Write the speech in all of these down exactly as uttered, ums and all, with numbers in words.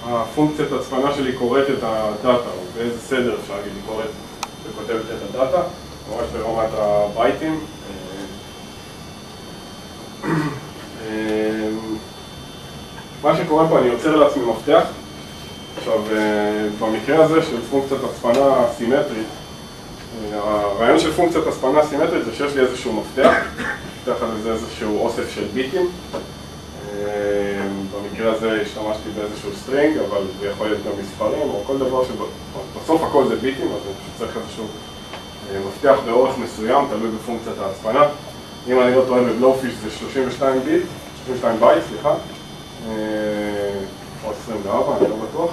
הפונקציית הצפנה שלי קוראת את הדאטה, או באיזה סדר אפשר להגיד, היא קוראת וכותבת את הדאטה, ממש ברמת הבייטים. מה שקורה פה, אני יוצר לעצמי מפתח. עכשיו, במקרה הזה של פונקציית הצפנה סימטרית, הרעיון של פונקציית הצפנה סימטרית זה שיש לי איזשהו מפתח, מפתח הזה זה איזשהו אוסף של ביטים. במקרה הזה השתמשתי באיזשהו סטרינג, אבל זה יכול להיות גם מספרים או כל דבר שבסוף הכל זה ביטים, אז אני צריך איזשהו מפתח באורך מסוים, תלוי בפונקציית ההצפנה. אם אני לא טועה בבלואופיש זה שלושים ושתיים ביט, שלושים ושתיים בייט, סליחה. או עשרים וארבע, אני לא בטוח.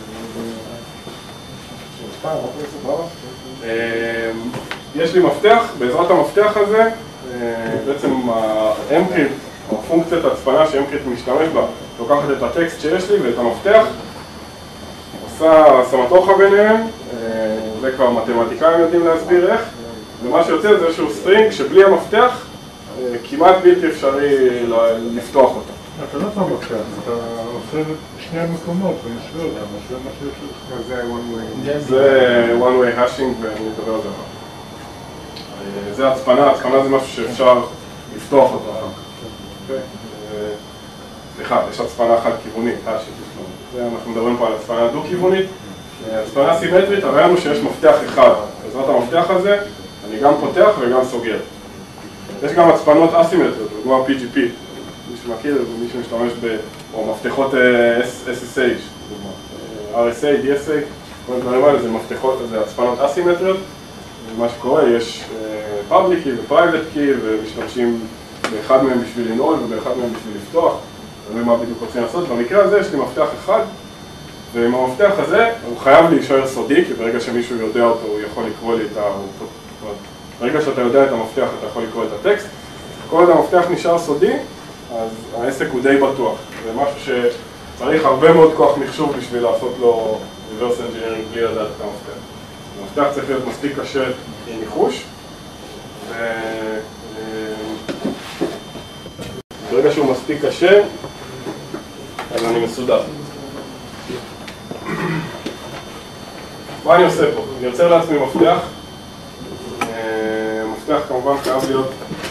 יש לי מפתח, בעזרת המפתח הזה, בעצם ה-mcrypt, או פונקציית הצפנה ש-mcrypt משתמש בה, לוקחת את הטקסט שיש לי ואת המפתח, עושה סמטוחה ביניהם, זה כבר מתמטיקאים יודעים להסביר איך, ומה שיוצא זה איזשהו סטרינג שבלי המפתח כמעט בלתי אפשרי לפתוח אותו. אתה לא פעם מפתח, אתה עושה שני המקומות ומשווה אותם, זה מה שיש לך. זה one way. זה one way hashing ואני מדבר על זה אחר. זה הצפנה, הצפנה זה משהו שאפשר לפתוח אותו אחר כך. סליחה, יש הצפנה חד-כיוונית, hashing. אנחנו מדברים פה על הצפנה דו-כיוונית. הצפנה סימטרית, הרעיון הוא שיש מפתח אחד. בעזרת המפתח הזה, אני גם פותח וגם סוגר. יש גם הצפנות אסימטריות, כמו פי ג'י פי. מי שמכיר ומי שמשתמש ב... או מפתחות אס אס אייץ', אר אס איי, די אס איי, כל הדברים האלה זה מפתחות, זה הצפנות אסימטריות. מה שקורה, יש public key ו-private key ומשתמשים באחד מהם בשביל לנעול ובאחד מהם בשביל לפתוח. ומה בדיוק רוצים לעשות. במקרה הזה יש לי מפתח אחד, ועם המפתח הזה הוא חייב להישאר סודי, כי ברגע שמישהו יודע אותו הוא יכול לקרוא לי את ה... ברגע שאתה יודע את המפתח אתה יכול לקרוא את הטקסט. כל עוד המפתח נשאר סודי, אז העסק הוא די בטוח. זה משהו שצריך הרבה מאוד כוח מחשוב בשביל לעשות לו reverse engineering בלי לדעת את המפתח. המפתח צריך להיות מספיק קשה עם ניחוש, וברגע שהוא מספיק קשה, אז אני מסודר. מה אני עושה פה? אני יוצר לעצמי מפתח. מפתח כמובן חייב להיות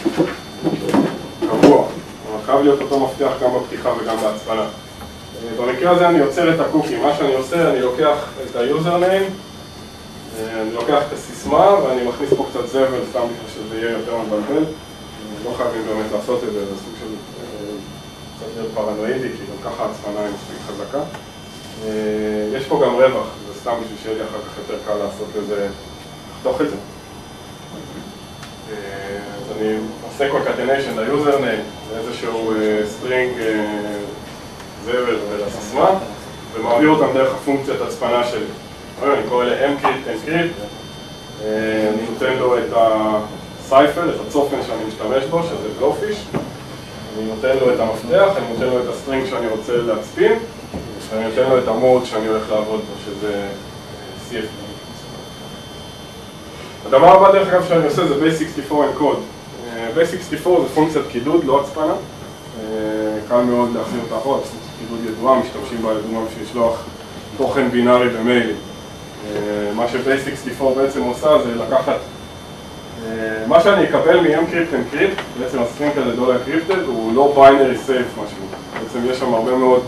קבוע. חייב להיות אותו מפתח גם בפתיחה וגם בהצפנה. במקרה הזה אני יוצר את הקוקי. מה שאני עושה, אני לוקח את ה-username, אני לוקח את הסיסמה ואני מכניס פה קצת זבל, סתם בשביל שזה יהיה יותר מבלבל. לא חייבים באמת לעשות את זה, זה סוג של קצת להיות פרנואידי, כי גם ככה ההצפנה היא מספיק חזקה. יש פה גם רווח, זה סתם בשביל שיהיה לי אחר כך יותר קל לעשות לזה, לחתוך את זה. אז אני עושה concatenation ל-username, לאיזשהו string זבל ולסיסמה, ומעביר אותם דרך הפונקציית הצפנה שלי. אני קורא ל-mcrypt, encrypt, אני נותן לו את ה-cipher, את הצופן שאני משתמש בו, שזה blowfish, אני נותן לו את המפתח, אני נותן לו את הסטרינג שאני רוצה להצפין, ואני נותן לו את המוד שאני הולך לעבוד בו, שזה סי אף. הדבר הבא דרך אגב שאני עושה זה בייס שישים וארבע encode. בייס שישים וארבע זה פונקציית קידוד, לא הצפנה. קל מאוד להחזיר אותה אחורה, פונקציית קידוד ידועה, משתמשים בה לדוגמה בשביל לשלוח תוכן בינארי במיילים. מה שבייס שישים וארבע בעצם עושה זה לקחת מה שאני אקבל מ-mcrypt encrypt, בעצם הסטרינג הזה דולר encrypted, הוא לא binary safe משהו. בעצם יש שם הרבה מאוד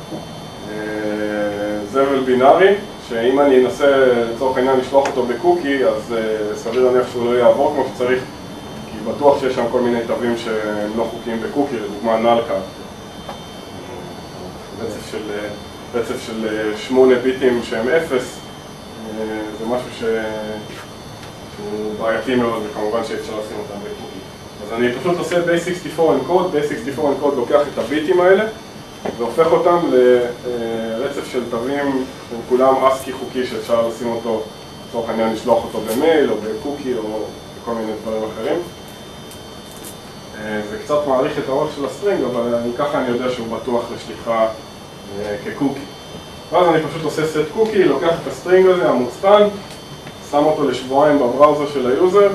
זבל בינארי, שאם אני אנסה לצורך העניין לשלוח אותו בקוקי, אז סביר להניח שהוא לא יעבור כמו שצריך, כי בטוח שיש שם כל מיני תווים שהם לא חוקיים בקוקי, לדוגמה נלקה. רצף של, רצף של שמונה ביטים שהם אפס, זה משהו ש... שהוא בעייתי מאוד, וכמובן שאפשר לשים אותם בקוקי. אז אני פשוט עושה בייס שישים וארבע encode, בייס שישים וארבע encode לוקח את הביטים האלה, והופך אותם לרצף של תווים, הם כולם אסקי חוקי שאפשר לשים אותו, לצורך העניין לשלוח אותו במייל או בקוקי או בכל מיני דברים אחרים. זה קצת מעריך את האורך של הסטרינג, אבל ככה אני יודע שהוא בטוח לשליחה כקוקי. ואז אני פשוט עושה set קוקי, לוקח את הסטרינג הזה, המוצפן, שם אותו לשבועיים בבראוזר של היוזר,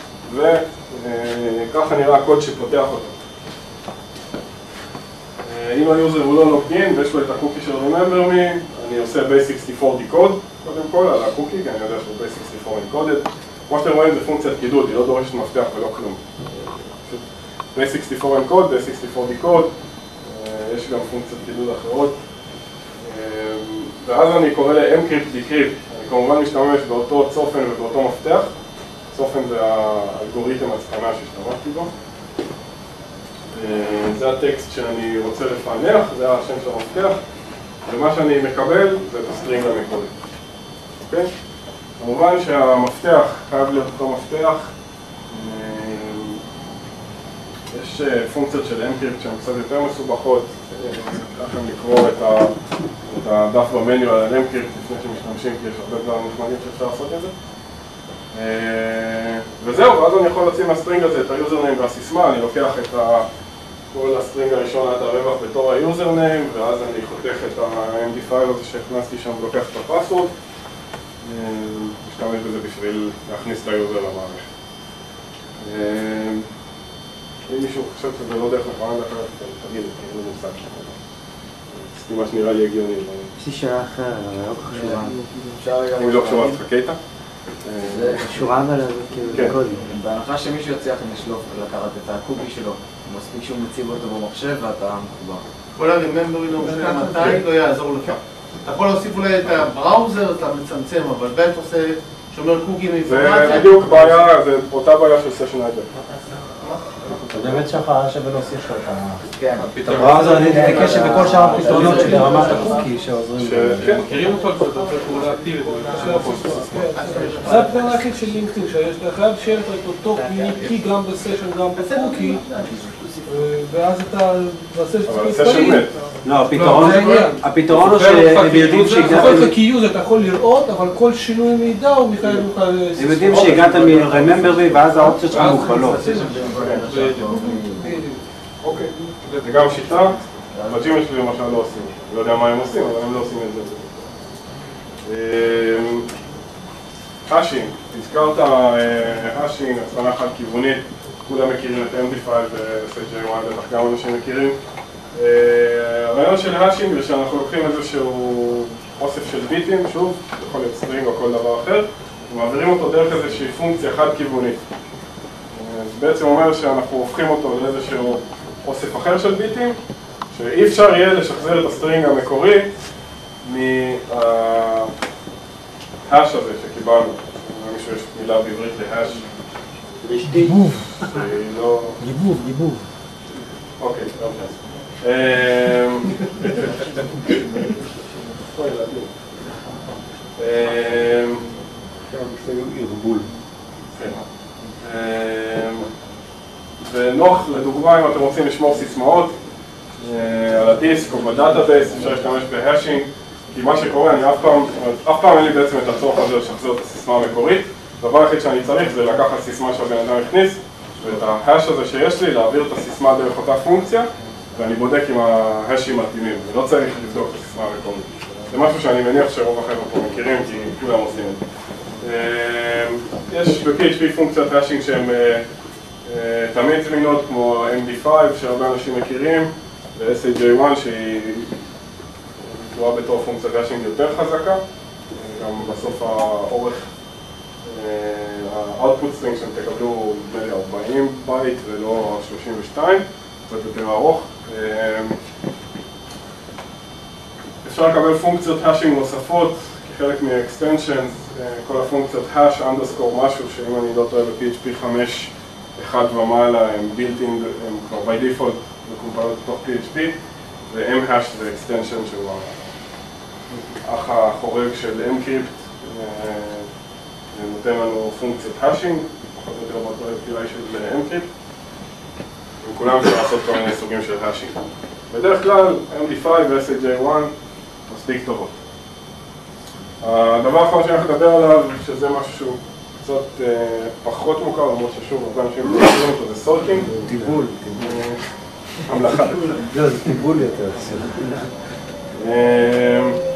וככה נראה הקוד שפותח אותו. אם היוזר הוא לא לוגין ויש לו את הקוקי של Remember Me, אני עושה בייס סיקסטי פור דיקוד קודם כל על הקוקי, כי אני יודע שהוא בייס סיקסטי פור encoded. כמו שאתם רואים זה פונקציית קידוד, היא לא דורשת מפתח ולא כלום. בייס סיקסטי פור encode, בייס סיקסטי פור דיקוד, יש גם פונקציות קידוד אחרות. ואז אני קורא ל-Encrypt Decrypt, אני כמובן משתמש באותו צופן ובאותו מפתח. צופן זה האלגוריתם הצפנה שהשתמשתי בו. זה הטקסט שאני רוצה לפענח, זה השם של המפתח, ומה שאני מקבל זה את הסטרינג המקורי. אוקיי? כמובן שהמפתח חייב להיות אותו מפתח. יש פונקציות של Encrypt שהן קצת יותר מסובכות, ככה לקרוא את הדף במניו על Encrypt לפני שמשתמשים, כי יש הרבה דברים נחמדים שאפשר לעשות את זה. וזהו, ואז אני יכול להוציא מהסטרינג הזה את היוזרניים והסיסמה, אני לוקח את כל הסטרינג הראשון עד הרווח בתור היוזרניים, ואז אני חותך את ה-אם די פייל הזה שהכנסתי שם ולוקח את הפסוורד, משתמש בזה בשביל להכניס את היוזר למערכת. אם מישהו חושב שזה לא דרך נכונה, תגיד, אין לי מושג. זה מה שנראה לי הגיוני. יש לי שאלה אחרת, אבל לא קשורה. אם לא קשורה, אז חכה איתה. זה קשורה אבל כאילו קודם. בהנחה שמישהו יצליח לשלוף ולקחת את הקוקי שלו, מספיק שהוא מציב אותו במחשב ואתה מחובר. כל ה-Remember לא משנה מתי, לא יעזור לך. אתה יכול להוסיף אולי את הבראוזר, אתה מצמצם, אבל בין אתה עושה שומר קוקי מאינפורמציה. זה בדיוק בעיה, זה אותה בעיה של סשן אייג'ר. באמת שלך שווה להוסיף לך כן. את הבראוזר, אני מתעקש שבכל שאר הפתרונות שלי רמת הקוקי שעוזרים. מכירים אותך קצת, אתה פעולה אקטיבית. זה הפתרון היחיד של לינקדאין, שאתה חייב שיהיה לך את אותו קי גם בסשן, גם בקוקי, ואז אתה נעשה מספרים. לא, הפתרון הוא שהם יודעים שהגעתם... אתה כיוזר, אתה יכול לראות, אבל כל שינוי מידע הוא מיכאל מוכל... הם יודעים שהגעת מ-Remember Me ואז האופציות שלך מוכפלות. אוקיי, זה גם שיטה, בג'ימל שלי למשל לא עושים, אני לא יודע מה הם עושים, אבל הם לא עושים את זה. האשינג, הזכרת האשינג, הצפנה חד כיוונית, כולם מכירים את אם די פייל ו-אס איי ג'יי וואן, בטח גם אנשים מכירים. הרעיון של האשינג זה שאנחנו לוקחים איזשהו אוסף של ביטים, שוב, זה יכול להיות סטרינג או כל דבר אחר, ומעבירים אותו דרך איזושהי פונקציה חד כיוונית. זה בעצם אומר שאנחנו הופכים אותו לאיזשהו אוסף אחר של ביטים, שאי אפשר יהיה לשחזר את הסטרינג המקורי מההאש הזה שקיבלנו. מישהו יש מילה בעברית להאש? גיבוב. לא... גיבוב, גיבוב. אוקיי, לא משנה. ערבול. ונוח, לדוגמה, אם אתם רוצים לשמור סיסמאות על הדיסק או בדאטאבייס, אפשר להשתמש בהאשינג, כי מה שקורה, אני אף פעם, אף פעם אין לי בעצם את הצורך הזה לשחזר את הסיסמה המקורית. הדבר היחיד שאני צריך זה לקחת סיסמה שהבן אדם הכניס, ואת ההאש הזה שיש לי, להעביר את הסיסמה דרך אותה פונקציה, ואני בודק עם ההאשים מתאימים, ולא צריך לבדוק את הסיסמה המקורית. זה משהו שאני מניח שרוב החבר'ה פה מכירים, כי כולם עושים את זה. יש ב-פי אייץ' פי פונקציות האשינג שהן תמיד זמינות, כמו אם די פייב, שהרבה אנשים מכירים, ו-אס איי ג'יי וואן, שהיא תלויה בתור פונקציית האשינג יותר חזקה. גם בסוף האורך, ה-output string שהם תקבלו נדמה לי ארבעים בייט ולא שלושים ושתיים, קצת יותר ארוך. אפשר לקבל פונקציות האשינג נוספות כחלק מ-extensions, כל הפונקציות hash underscore משהו, שאם אני לא טועה ב-פי אייץ' פי חמש אחד ומעלה הם built-in, הם כבר by default מקומפלות בתוך פי אייץ' פי, ו-mhash זה extension שהוא האח החורג של mcrypt, נותן לנו פונקציות hashing, פחות או יותר באותו אף פי איי של mcrypt, וכולם אפשר לעשות כל מיני סוגים של hashing. בדרך כלל אם די פייב ו-אס איי ג'יי וואן מספיק טובות. הדבר האחרון שאני הולך לדבר עליו, שזה משהו שהוא קצת פחות מוכר, למרות ששוב, הרבה אנשים מכירים אותו, זה סולטינג. טיבול. המלאכה. לא, זה טיבול יותר.